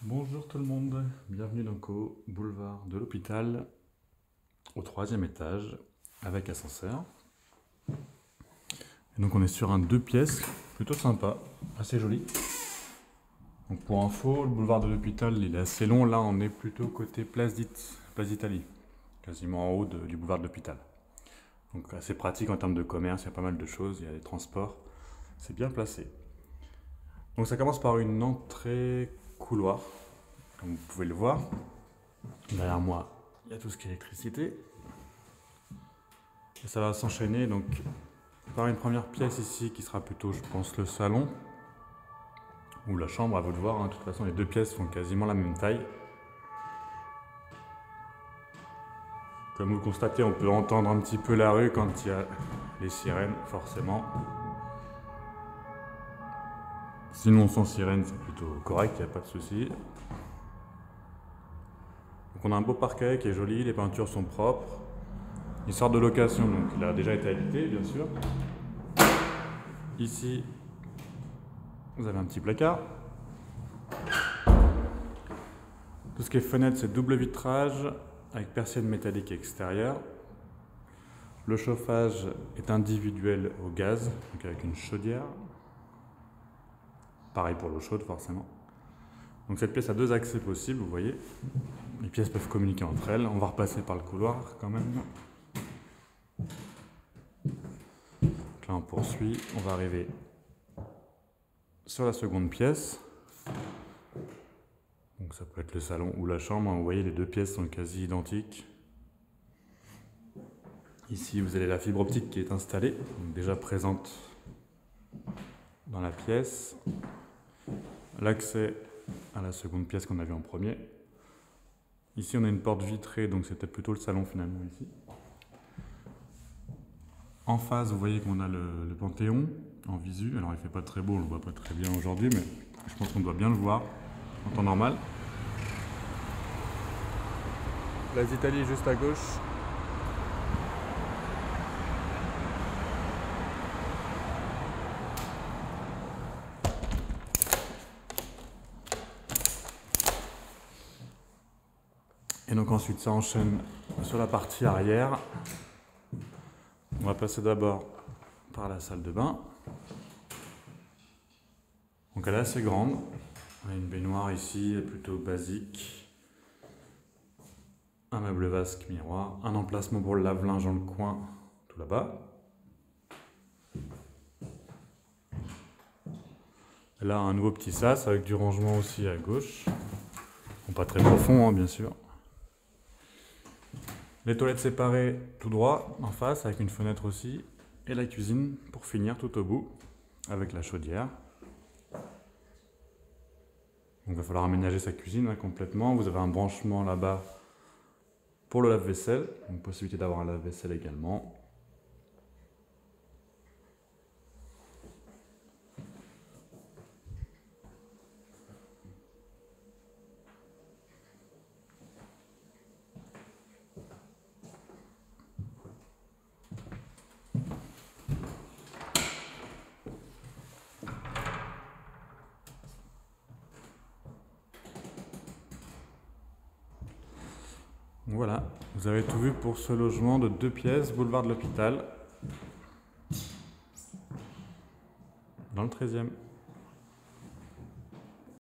Bonjour tout le monde, bienvenue donc au boulevard de l'Hôpital, au 3e étage, avec ascenseur. Et donc on est sur un 2 pièces, plutôt sympa, assez joli. Donc pour info, le boulevard de l'Hôpital il est assez long, là on est plutôt côté Place d'Italie, quasiment en haut du boulevard de l'Hôpital. Donc assez pratique en termes de commerce, il y a pas mal de choses, il y a des transports, c'est bien placé. Donc ça commence par une entrée couloir, comme vous pouvez le voir. Derrière moi, il y a tout ce qui est électricité. Et ça va s'enchaîner donc par une première pièce ici qui sera plutôt, je pense, le salon ou la chambre, à vous de voir. Hein. De toute façon, les deux pièces font quasiment la même taille. Comme vous le constatez, on peut entendre un petit peu la rue quand il y a les sirènes, forcément. Sinon, sans sirène, c'est plutôt correct, il n'y a pas de souci. Donc on a un beau parquet qui est joli, les peintures sont propres. Il sort de location, donc il a déjà été habité, bien sûr. Ici, vous avez un petit placard. Tout ce qui est fenêtre, c'est double vitrage avec persienne métallique extérieure. Le chauffage est individuel au gaz, donc avec une chaudière. Pareil pour l'eau chaude, forcément. Donc cette pièce a deux accès possibles, vous voyez. Les pièces peuvent communiquer entre elles. On va repasser par le couloir quand même. Donc là, on poursuit. On va arriver sur la seconde pièce. Donc ça peut être le salon ou la chambre. Vous voyez, les deux pièces sont quasi identiques. Ici, vous avez la fibre optique qui est installée, donc déjà présente dans la pièce. L'accès à la seconde pièce qu'on a vue en premier. Ici, on a une porte vitrée, donc c'était plutôt le salon finalement ici. En face, vous voyez qu'on a le Panthéon en visu. Alors, il fait pas très beau, on le voit pas très bien aujourd'hui, mais je pense qu'on doit bien le voir en temps normal. Place d'Italie juste à gauche. Et donc ensuite, ça enchaîne sur la partie arrière. On va passer d'abord par la salle de bain. Donc elle est assez grande. On a une baignoire ici, plutôt basique. Un meuble vasque miroir. Un emplacement pour le lave-linge dans le coin, tout là-bas. Et là, un nouveau petit sas avec du rangement aussi à gauche. Bon, pas très profond, hein, bien sûr. Les toilettes séparées tout droit, en face, avec une fenêtre aussi. Et la cuisine, pour finir, tout au bout, avec la chaudière. Donc il va falloir aménager sa cuisine hein, complètement. Vous avez un branchement là-bas pour le lave-vaisselle. Donc possibilité d'avoir un lave-vaisselle également. Voilà, vous avez tout vu pour ce logement de 2 pièces, boulevard de l'Hôpital, dans le 13e.